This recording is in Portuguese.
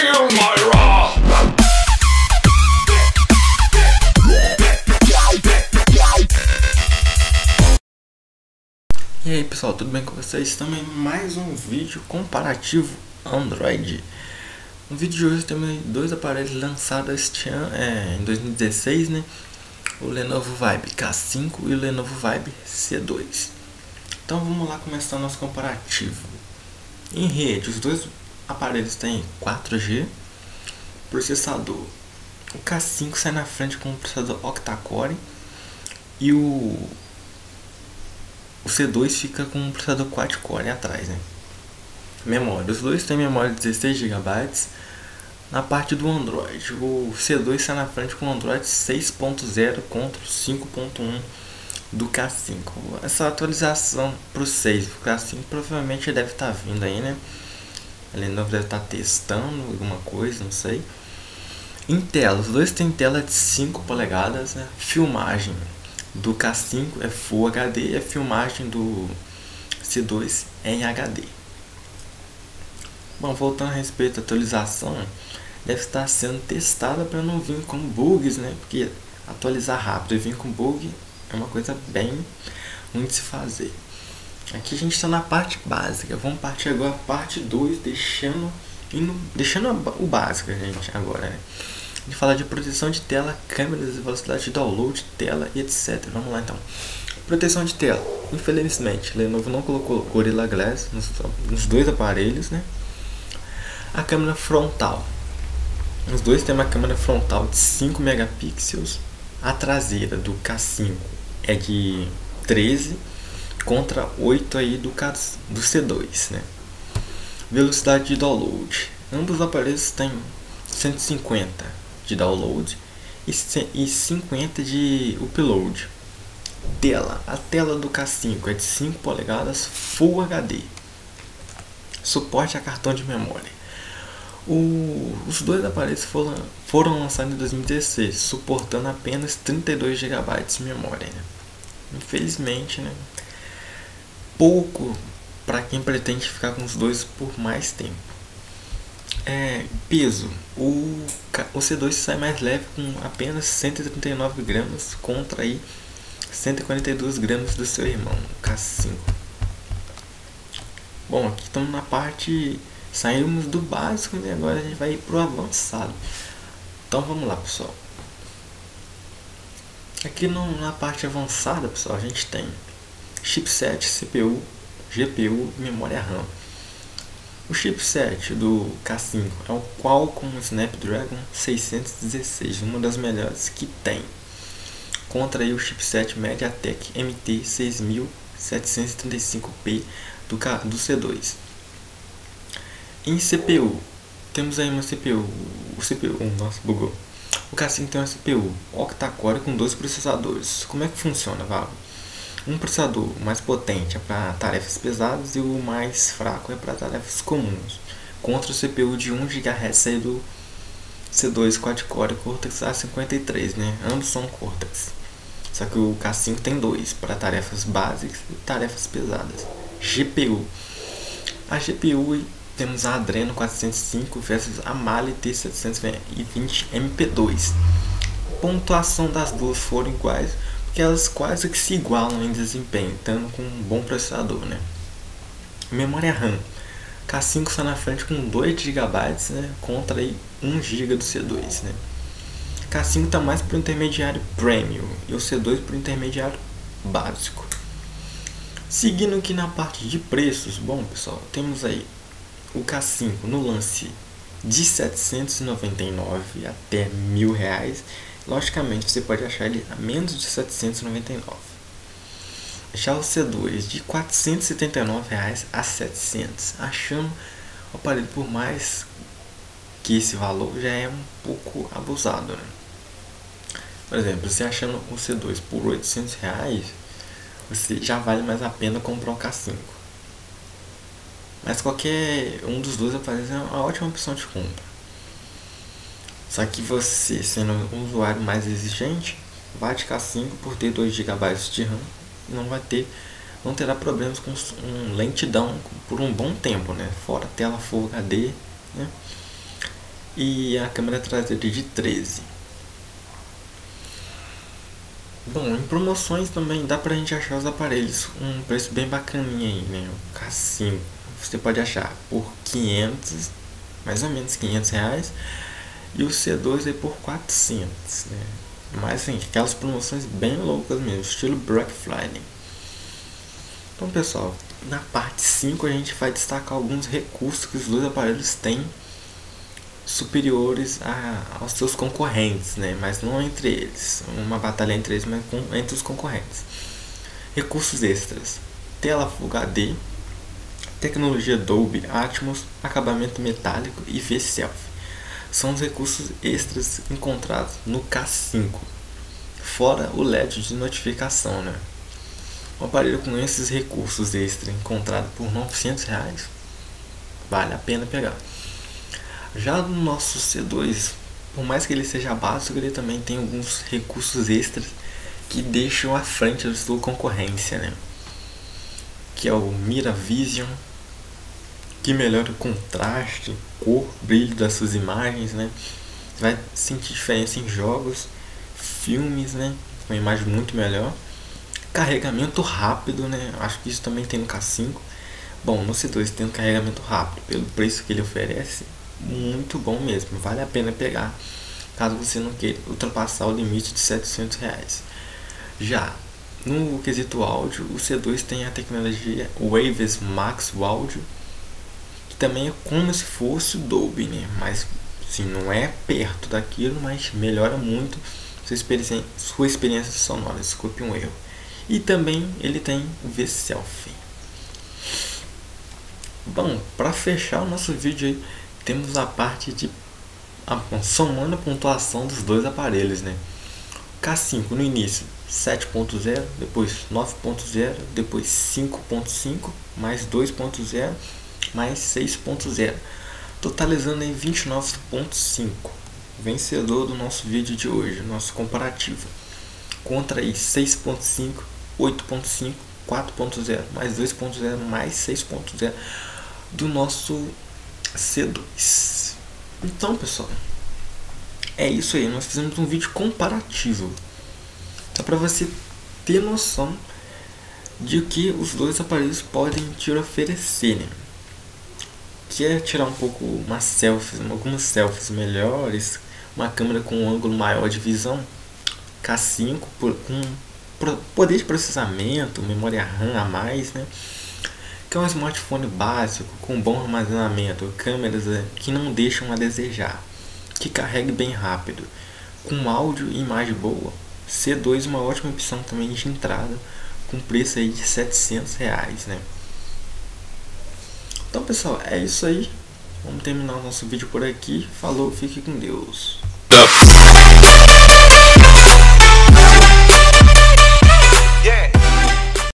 Feel my wrath. E aí pessoal, tudo bem com vocês? Estamos em mais um vídeo comparativo Android. No vídeo de hoje temos dois aparelhos lançados este ano, em 2016, né? O Lenovo Vibe K5 e o Lenovo Vibe C2. Então vamos lá começar nosso comparativo. Em rede, os dois aparelhos têm 4G. Processador, o K5 sai na frente com o processador octa-core e o C2 fica com um processador quad-core atrás, né? Memória, os dois têm memória de 16 GB. Na parte do Android, o C2 sai na frente com o Android 6.0 contra o 5.1 do K5. Essa atualização para o 6, o K5 provavelmente deve estar vindo aí, né? Ele não deve estar testando alguma coisa, não sei. Em tela, os dois têm tela de 5 polegadas, né? Filmagem do K5 é Full HD e a filmagem do C2 é em HD. Bom, voltando a respeito da atualização, deve estar sendo testada para não vir com bugs, né? Porque atualizar rápido e vir com bug é uma coisa bem ruim de se fazer. Aqui a gente está na parte básica, vamos partir agora a parte 2, deixando o básico, gente, agora, né? A gente fala de proteção de tela, câmeras, velocidade de download, tela e etc. Vamos lá então. Proteção de tela. Infelizmente, Lenovo não colocou Gorilla Glass nos dois aparelhos, né? A câmera frontal. Os dois têm uma câmera frontal de 5 megapixels. A traseira do K5 é de 13 contra 8 aí do C2, né? Velocidade de download. Ambos os aparelhos têm 150 de download e 50 de upload. Tela. A tela do K5 é de 5 polegadas Full HD. Suporte a cartão de memória. Os dois aparelhos foram lançados em 2016, suportando apenas 32 GB de memória, né? Infelizmente, né? Pouco para quem pretende ficar com os dois por mais tempo. Peso, o C2 sai mais leve com apenas 139 gramas contra aí 142 gramas do seu irmão, o K5. Bom, aqui estamos na parte, saímos do básico e agora a gente vai ir para o avançado. Então vamos lá, pessoal. Aqui na parte avançada, pessoal, a gente tem chipset, CPU, GPU e memória RAM. O chipset do K5 é o Qualcomm Snapdragon 616, uma das melhores que tem, contra aí o chipset MediaTek MT6735P do C2. Em CPU, temos aí uma CPU, nossa, bugou. O K5 tem uma CPU octa-core com 2 processadores. Como é que funciona, Val? Um processador mais potente é para tarefas pesadas e o mais fraco é para tarefas comuns, contra o CPU de 1 GHz aí do C2 quad-core Cortex A53, né? Ambos são Cortex, só que o K5 tem 2 para tarefas básicas e tarefas pesadas. GPU. A GPU temos a Adreno 405 versus a Mali T720 MP2. A pontuação das duas foram iguais, porque elas quase que se igualam em desempenho, estando com um bom processador, né? Memória RAM. K5 está na frente com 2 GB, né? Contra aí 1 GB do C2, né? K5 está mais para o intermediário Premium e o C2 para o intermediário básico. Seguindo aqui na parte de preços, bom pessoal, temos aí o K5 no lance de 799 até R$1.000. Logicamente você pode achar ele a menos de 799. Já o C2 de R$479 a 700. Achando o aparelho por mais que esse valor já é um pouco abusado, né? Por exemplo, você achando o C2 por R$800, você já vale mais a pena comprar um K5. Mas qualquer um dos dois aparelhos é uma ótima opção de compra. Só que você, sendo um usuário mais exigente, vai de K5 por ter 2 GB de RAM, não terá problemas com lentidão por um bom tempo, né? Fora tela Full HD, né? e a câmera traseira de 13. Bom, em promoções também dá pra gente achar os aparelhos com um preço bem bacaninha aí, né? O K5 você pode achar por 500, mais ou menos 500 reais, e o C2 aí por 400, né? Mas assim, aquelas promoções bem loucas mesmo, estilo Black Friday. Então pessoal, na parte 5 a gente vai destacar alguns recursos que os dois aparelhos têm superiores aos seus concorrentes, né? Mas não entre eles, uma batalha entre eles, mas entre os concorrentes. Recursos extras: tela Full HD, tecnologia Dolby Atmos, acabamento metálico e V-Self. São os recursos extras encontrados no K5, fora o LED de notificação, né? Um aparelho com esses recursos extras encontrado por R$900, vale a pena pegar. Já no nosso C2, por mais que ele seja básico, ele também tem alguns recursos extras que deixam à frente da sua concorrência, né? Que é o Mira Vision, que melhora o contraste, cor, brilho das suas imagens, né? Você vai sentir diferença em jogos, filmes, né? Com uma imagem muito melhor. Carregamento rápido, né? Acho que isso também tem no K5. Bom, no C2 tem um carregamento rápido, pelo preço que ele oferece, muito bom mesmo, vale a pena pegar, caso você não queira ultrapassar o limite de R$700. Já no quesito áudio, o C2 tem a tecnologia Waves Max Audio, que também é como se fosse o Dolby, né? Mas sim, não é perto daquilo, mas melhora muito sua experiência sonora, desculpe um erro. E também ele tem o V-Self. Bom, para fechar o nosso vídeo aí, temos a parte de somando a pontuação dos dois aparelhos, né? K5 no início 7.0, depois 9.0, depois 5.5, mais 2.0, mais 6.0, totalizando em 29.5. Vencedor do nosso vídeo de hoje, nosso comparativo, contra aí 6.5, 8.5, 4.0, mais 2.0, mais 6.0 do nosso C2. Então pessoal, é isso aí, nós fizemos um vídeo comparativo, só para você ter noção de que os dois aparelhos podem te oferecer, né? Quer tirar um pouco algumas selfies melhores, uma câmera com um ângulo maior de visão, K5 com poder de processamento, memória RAM a mais, né? Que é um smartphone básico com bom armazenamento, câmeras que não deixam a desejar, que carregue bem rápido, com áudio e imagem boa. C2 uma ótima opção também de entrada, com preço aí de R$700, né? Então pessoal, é isso aí, vamos terminar o nosso vídeo por aqui. Falou, fique com Deus.